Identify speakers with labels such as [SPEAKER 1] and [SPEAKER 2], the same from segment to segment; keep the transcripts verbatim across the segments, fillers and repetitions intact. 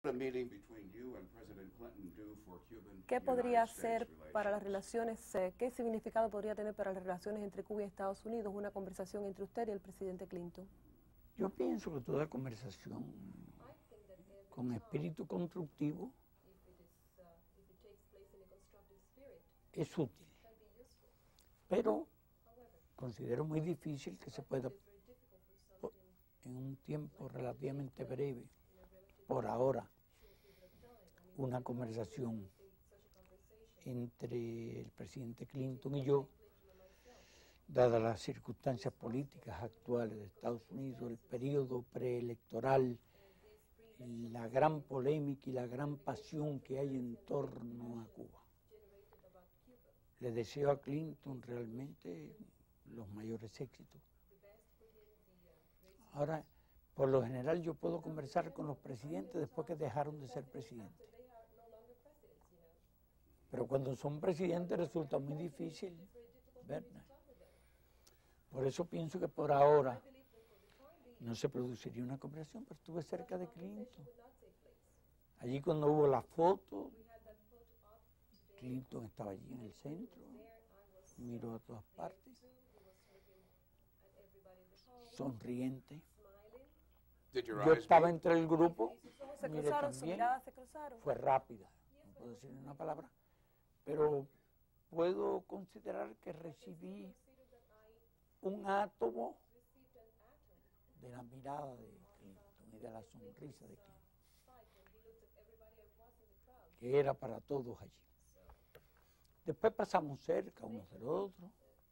[SPEAKER 1] ¿Qué podría hacer para las relaciones, eh, qué significado podría tener para las relaciones entre Cuba y Estados Unidos una conversación entre usted y el presidente Clinton?
[SPEAKER 2] Yo pienso que toda conversación con espíritu constructivo es útil, pero considero muy difícil que se pueda, en un tiempo relativamente breve, por ahora, una conversación entre el presidente Clinton y yo, dadas las circunstancias políticas actuales de Estados Unidos, el periodo preelectoral, la gran polémica y la gran pasión que hay en torno a Cuba. Le deseo a Clinton realmente los mayores éxitos. Ahora, por lo general yo puedo conversar con los presidentes después que dejaron de ser presidentes. Pero cuando son presidentes resulta muy difícil, ¿verdad? Por eso pienso que por ahora no se produciría una conversación, pero estuve cerca de Clinton. Allí cuando hubo la foto, Clinton estaba allí en el centro, miró a todas partes, sonriente. Yo estaba entre el grupo,
[SPEAKER 1] ¿Se
[SPEAKER 2] mire,
[SPEAKER 1] cruzaron, sus
[SPEAKER 2] también
[SPEAKER 1] miradas se cruzaron?
[SPEAKER 2] fue rápida, no puedo decir una palabra, pero puedo considerar que recibí un átomo de la mirada de Clinton y de la sonrisa de Clinton, que era para todos allí. Después pasamos cerca unos del otro,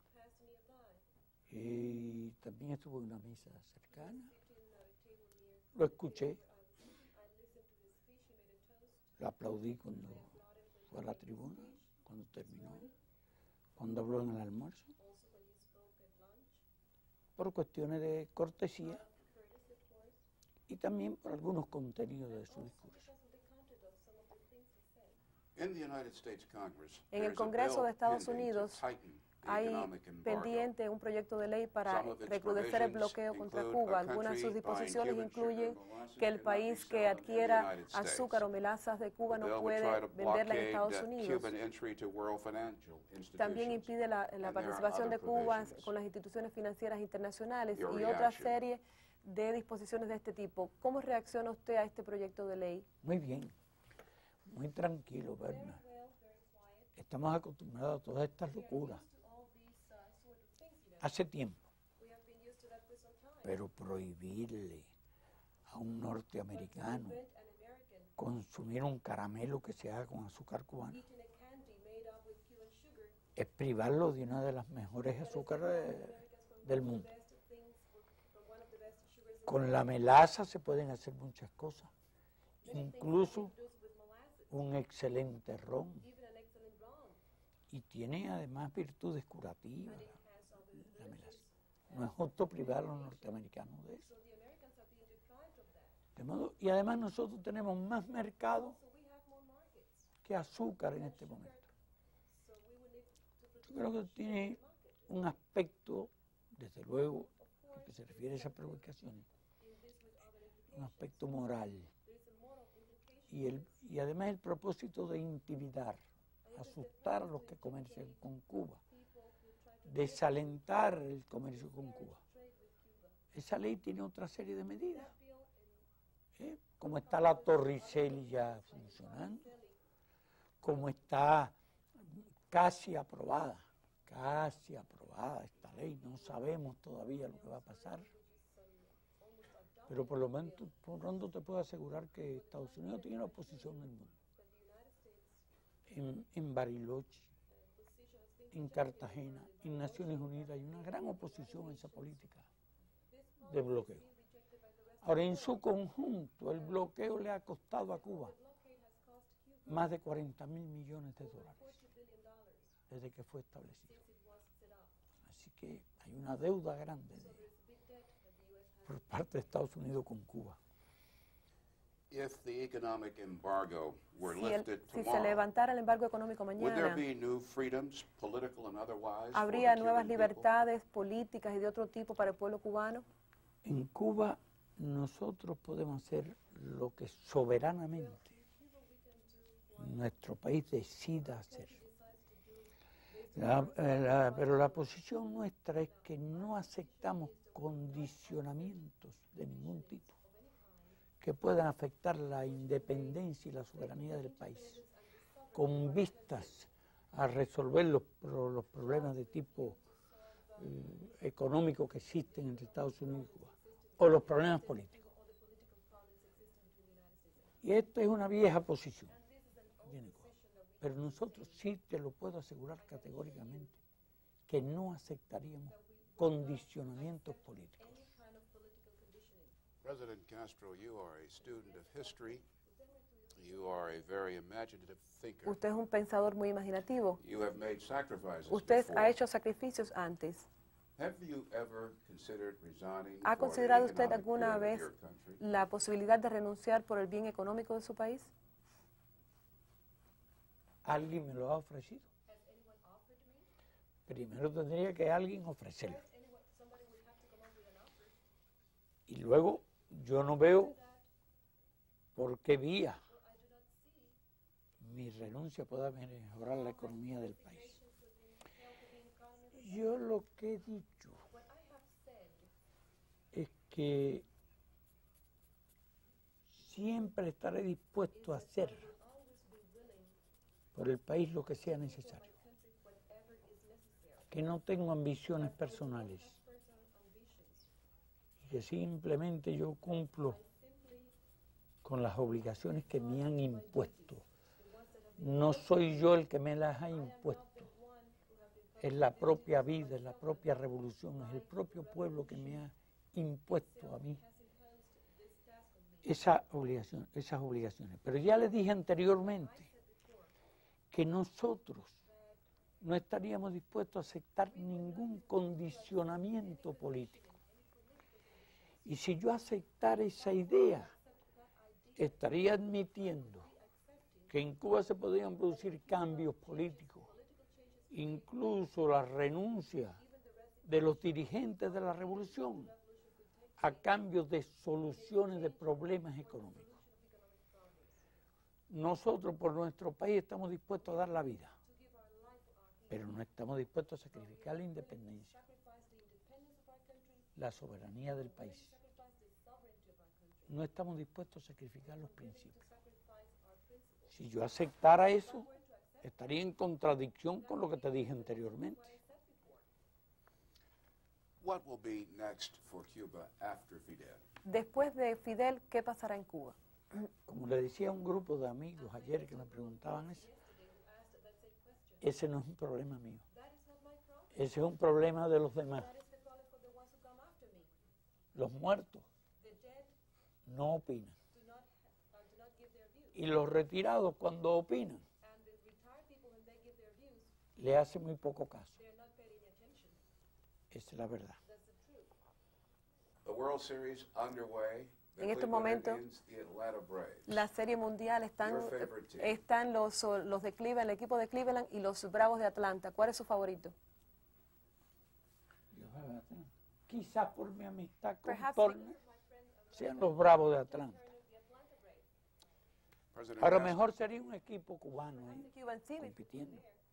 [SPEAKER 2] y también estuvo en una mesa cercana, lo escuché, lo aplaudí cuando fue a la tribuna, cuando terminó, cuando habló en el almuerzo, por cuestiones de cortesía y también por algunos contenidos de su discurso.
[SPEAKER 1] En el Congreso de Estados Unidos hay pendiente un proyecto de ley para recrudecer el bloqueo contra Cuba. Algunas de sus disposiciones incluyen que el país que adquiera azúcar o melazas de Cuba no puede venderla en Estados Unidos. También impide la, la participación de Cuba con las instituciones financieras internacionales y otra serie de disposiciones de este tipo. ¿Cómo reacciona usted a este proyecto de ley?
[SPEAKER 2] Muy bien, muy tranquilo, Berna. Estamos acostumbrados a todas estas locuras hace tiempo, pero prohibirle a un norteamericano consumir un caramelo que se haga con azúcar cubana es privarlo de una de las mejores azúcares del mundo. Con la melaza se pueden hacer muchas cosas, incluso un excelente ron, y tiene además virtudes curativas. La melaza. No es justo privar a los norteamericanos de eso. De modo, y además nosotros tenemos más mercado que azúcar en este momento. Yo creo que tiene un aspecto, desde luego, lo que se refiere a esas provocaciones, un aspecto moral. Y, el, y además el propósito de intimidar, asustar a los que comercian con Cuba, desalentar el comercio con Cuba. Esa ley tiene otra serie de medidas, ¿eh? Como está la Torricelli ya funcionando, como está casi aprobada, casi aprobada esta ley, no sabemos todavía lo que va a pasar, pero por lo menos por pronto te puedo asegurar que Estados Unidos tiene una posición en el mundo. En, en Bariloche, en Cartagena, en Naciones Unidas, hay una gran oposición a esa política de bloqueo. Ahora, en su conjunto, el bloqueo le ha costado a Cuba más de cuarenta mil millones de dólares desde que fue establecido. Así que hay una deuda grande de, por parte de Estados Unidos con Cuba.
[SPEAKER 1] Si, el, si se levantara el embargo económico mañana, ¿habría nuevas libertades políticas y de otro tipo para el pueblo cubano?
[SPEAKER 2] En Cuba nosotros podemos hacer lo que soberanamente nuestro país decida hacer. La, la, pero la posición nuestra es que no aceptamos condicionamientos de ningún tipo que puedan afectar la independencia y la soberanía del país, con vistas a resolver los, los problemas de tipo eh, económico que existen entre Estados Unidos y Cuba, o los problemas políticos. Y esta es una vieja posición, pero nosotros sí te lo puedo asegurar categóricamente, que no aceptaríamos condicionamientos políticos.
[SPEAKER 3] President Castro, you are a student of history. You are a very imaginative thinker.
[SPEAKER 1] Usted es un pensador muy imaginativo.
[SPEAKER 3] You have made sacrifices
[SPEAKER 1] Usted
[SPEAKER 3] before.
[SPEAKER 1] ha hecho sacrificios antes.
[SPEAKER 3] Have you ever considered resigning
[SPEAKER 1] ¿Ha
[SPEAKER 3] for
[SPEAKER 1] considerado
[SPEAKER 3] the
[SPEAKER 1] usted
[SPEAKER 3] economic
[SPEAKER 1] alguna
[SPEAKER 3] good of
[SPEAKER 1] vez
[SPEAKER 3] your country?
[SPEAKER 1] la posibilidad de renunciar por el bien económico de su país?
[SPEAKER 2] ¿Alguien me lo ha ofrecido? Primero tendría que alguien ofrecerlo. Y luego yo no veo por qué vía mi renuncia pueda mejorar la economía del país. Yo lo que he dicho es que siempre estaré dispuesto a hacer por el país lo que sea necesario. Que no tengo ambiciones personales y que simplemente yo cumplo con las obligaciones que me han impuesto. No soy yo el que me las ha impuesto. Es la propia vida, es la propia revolución, es el propio pueblo que me ha impuesto a mí esa obligación, esas obligaciones. Pero ya les dije anteriormente que nosotros no estaríamos dispuestos a aceptar ningún condicionamiento político. Y si yo aceptara esa idea, estaría admitiendo que en Cuba se podrían producir cambios políticos, incluso la renuncia de los dirigentes de la revolución a cambio de soluciones de problemas económicos. Nosotros por nuestro país estamos dispuestos a dar la vida, pero no estamos dispuestos a sacrificar la independencia, la soberanía del país. No estamos dispuestos a sacrificar los principios. Si yo aceptara eso, estaría en contradicción con lo que te dije anteriormente.
[SPEAKER 3] What will be next for Cuba after Fidel?
[SPEAKER 1] Después de Fidel, ¿qué pasará en Cuba?
[SPEAKER 2] Como le decía a un grupo de amigos ayer que me preguntaban eso, ese no es un problema mío. Ese es un problema de los demás. Los muertos no opinan. Y los retirados cuando opinan, le hacen muy poco caso. Esa es la verdad.
[SPEAKER 3] The World Series underway.
[SPEAKER 1] En estos momentos, la Serie Mundial están, están los, los de Cleveland, el equipo de Cleveland y los Bravos de Atlanta. ¿Cuál es su favorito?
[SPEAKER 2] Quizás por mi amistad con Turner, sean los Bravos de Atlanta. Ahora mejor sería un equipo cubano ¿eh? compitiendo.